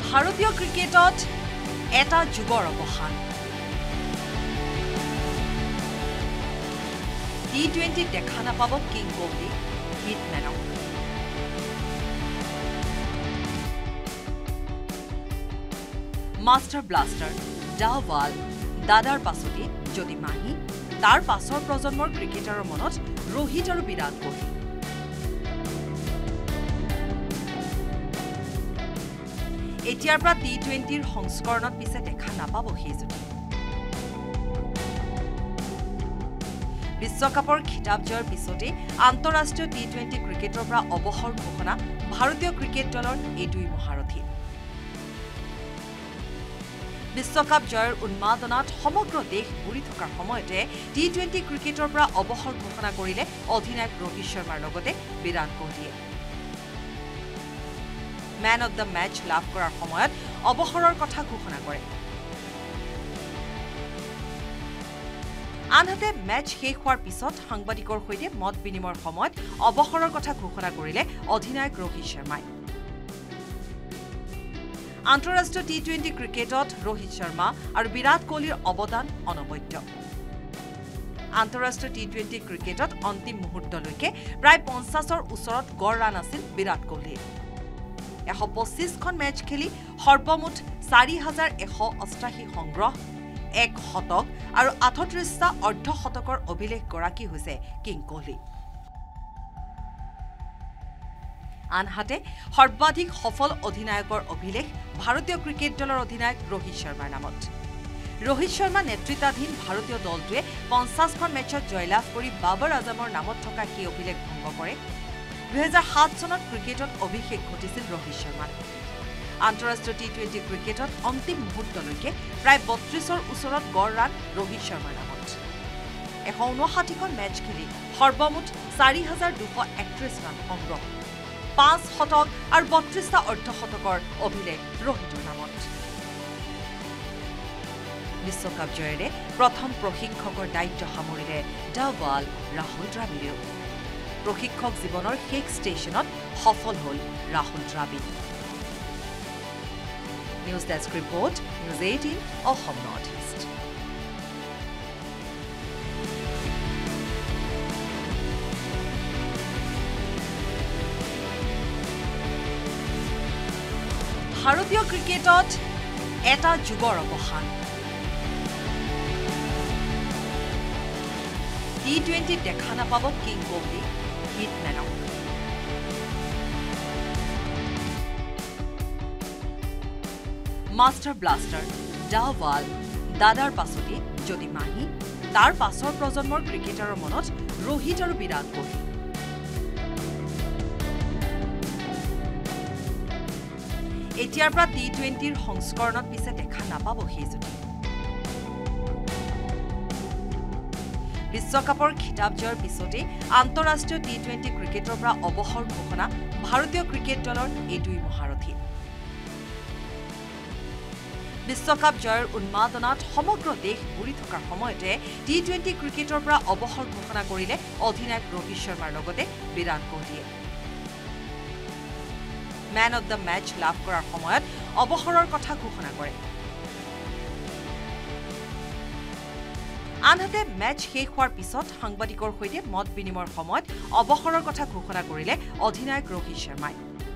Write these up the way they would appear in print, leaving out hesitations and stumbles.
ভাৰতীয় ক্ৰিকেটত এটা যুগৰ অৱসান T20 দেখা নাপাব কিং কোহলি হিটমেনক মাষ্টাৰ ব্লাষ্টাৰ ডাৱাল দাদাৰ পাছতে যদি মাহি তাৰ পাছৰ প্ৰজন্মৰ ক্ৰিকেটাৰৰ মনত ৰোহিত আৰু বিৰাট কোহলি এতিয়াৰ পৰা T20ৰ সংস্কৰণত পিছে দেখা নাপাব সেইজুতি বিশ্বকাপৰ খিতাপ জয়ৰ পিছতে আন্তঃৰাষ্ট্ৰীয় T20 ক্ৰিকেটৰ পৰা অৱসৰ ঘোষণা ভাৰতীয় ক্ৰিকেট দলৰ এই দুই মহাৰথী বিশ্বকাপ জয়ৰ উন্মাদনাত সমগ্ৰ দেশ ঘূৰি থকাৰ সময়তে T20 ক্ৰিকেটৰ পৰা অৱসৰ ঘোষণা কৰিলে অধিনায়ক ৰোহিত শৰ্মাৰ লগতে বিৰাট কোহলিয়ে ম্যান অফ দ্য ম্যাচ লাভ কৰাৰ সময়ত অৱসৰৰ কথা ঘোষণা কৰে আনহাতে ম্যাচ শেষ হোৱাৰ পিছত সাংবাদিকৰ সৈতে মত বিনিময়ৰ সময়ত অৱসৰৰ কথা ঘোষণা কৰিলে অধিনায়ক ৰোহিত শৰ্মাই আন্তঃৰাষ্ট্ৰীয় T20 ক্ৰিকেটত ৰোহিত শৰ্মা আৰু বিৰাট কোহলিৰ অৱদান অনবদ্য আন্তঃৰাষ্ট্ৰীয় T20 ক্ৰিকেটত অন্তিম মুহূৰ্তলৈকে প্ৰায় 50ৰ ওচৰত গড় ৰান আছিল বিৰাট কোহলিৰ 125খন মেচ খেলি সৰ্বমুঠ 4188 সংগ্ৰহ এক শতক আৰু 38টা অৰ্ধশতকৰ অভিলেখ গৰাকী হৈছে কিং কোহলি আনহাতে সৰ্বাধিক সফল অধিনায়কৰ অভিলেখ ভাৰতীয় ক্ৰিকেট দলৰ অধিনায়ক ৰোহিত শৰ্মাৰ নামত ৰোহিত শৰ্মা নেতৃত্বাধীন ভাৰতীয় দলটোৱে 50খন মেচত জয়লাভ কৰি বাবৰ আজমৰ নামত থকা সেই অভিলেখ ভংগ কৰে 2007 চনত ক্ৰিকেটত অভিষেক ঘটিছিল ৰোহিত শৰ্মাৰ আন্তঃৰাষ্ট্ৰীয় T20 ক্ৰিকেটত অন্তিম মুহূৰ্তলৈকে প্ৰায় 32ৰ ওচৰত গড় ৰান ৰোহিত শৰ্মাৰ নামত 159খন মেচ খেলি সৰ্বমুঠ 4231 ৰান সংগ্ৰহ 5 শতক আৰু 32টা অৰ্ধশতকৰ অভিলেখ ৰোহিতৰ নামত বিশ্বকাপ জয়েৰে প্ৰথম প্ৰশিক্ষকৰ দায়িত্ব সামৰিলে ডাৱাল ৰাহুল দ্ৰাবিড়েও প্ৰশিক্ষক জীৱনৰ শেষ ষ্টেচনত সফল হ'ল ৰাহুল দ্ৰাবিড় News Desk Report, News18 Assam Northeast. ভাৰতীয় ক্ৰিকেটত এটা যুগৰ অৱসান T20 দেখা নাপাব কিং কোহলি হিটমেনক মাষ্টাৰ ব্লাষ্টাৰ ডাৱাল দাদাৰ পাছতে যদি মাহি তাৰ পাছৰ প্ৰজন্মৰ ক্ৰিকেটাৰৰ মনত ৰোহিত আৰু বিৰাট কোহলি এতিয়াৰ পৰা T20ৰ সংস্কৰণত পিছে দেখা নাপাব সেইজুতি বিশ্বকাপৰ খিতাপ জয়ৰ পিছতে আন্তঃৰাষ্ট্ৰীয় T20 ক্ৰিকেটৰ পৰা অৱসৰ ঘোষণা ভাৰতীয় ক্ৰিকেট দলৰ এই দুই মহাৰথী বিশ্বকাপ জয়ৰ উন্মাদনাত সমগ্ৰ দেশ ঘূৰি থকাৰ সময়তে T20 ক্ৰিকেটৰ পৰা অৱসৰ ঘোষণা কৰিলে অধিনায়ক ৰোহিত শৰ্মাৰ লগতে বিৰাট কোহলিয়ে ম্যান অফ দ্য ম্যাচ লাভ কৰাৰ সময়ত অৱসৰৰ কথা ঘোষণা কৰে আনহাতে ম্যাচ শেষ হোৱাৰ পিছত সাংবাদিকৰ সৈতে মত বিনিময়ৰ সময়ত অৱসৰৰ কথা ঘোষণা কৰিলে অধিনায়ক ৰোহিত শৰ্মাই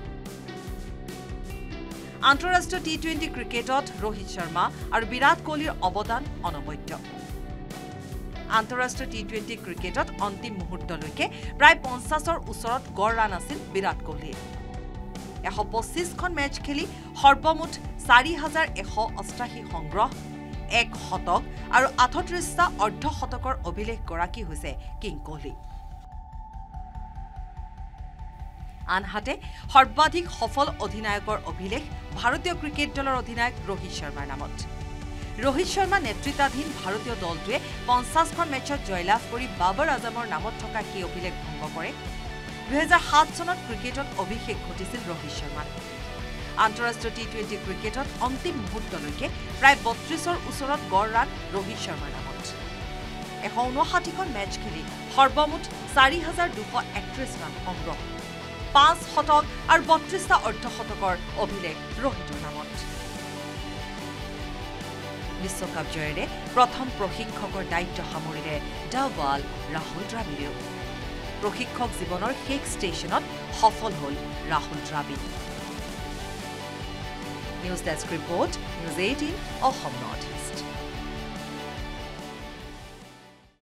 আন্তঃৰাষ্ট্ৰীয় T20 ক্ৰিকেটত ৰোহিত শৰ্মা আৰু বিৰাট কোহলিৰ অৱদান অনবদ্য আন্তঃৰাষ্ট্ৰীয় T20 ক্ৰিকেটত অন্তিম মুহূৰ্তলৈকে প্ৰায় 50ৰ ওচৰত গড় ৰান আছিল বিৰাট কোহলিৰ 125খন মেচ খেলি সৰ্বমুঠ 4188 সংগ্ৰহ এক শতক আৰু 38টা অৰ্ধশতকৰ অভিলেখ গৰাকী হৈছে কিং কোহলি আনহাতে সৰ্বাধিক সফল অধিনায়কৰ অভিলেখ ভাৰতীয় ক্ৰিকেট দলৰ অধিনায়ক ৰোহিত শৰ্মাৰ নামত ৰোহিত শৰ্মা নেতৃত্বাধীন ভাৰতীয় দলটোৱে 50খন মেচত জয়লাভ কৰি বাবৰ আজমৰ নামত থকা সেই অভিলেখ ভংগ কৰে 2007 চনত ক্ৰিকেটত অভিষেক ঘটিছিল ৰোহিত শৰ্মাৰ আন্তঃৰাষ্ট্ৰীয় T20 ক্ৰিকেটত অন্তিম মুহূৰ্তলৈকে প্ৰায় 32ৰ ওচৰত গড় ৰান ৰোহিত শৰ্মাৰ নামত 159খন মেচ খেলি সৰ্বমুঠ 4231 ৰান সংগ্ৰহ 5 শতক আৰু 32টা অৰ্ধশতকৰ অভিলেখ ৰোহিতৰ নামত বিশ্বকাপ জয়েৰে প্ৰথম প্ৰশিক্ষকৰ দায়িত্ব সামৰিলে ডাবল ৰাহুল দ্ৰাবিড়েও প্ৰশিক্ষক জীৱনৰ শেষ ষ্টেচনত সফল হ'ল Rahul Dravid news desk report News18 Assam Northeast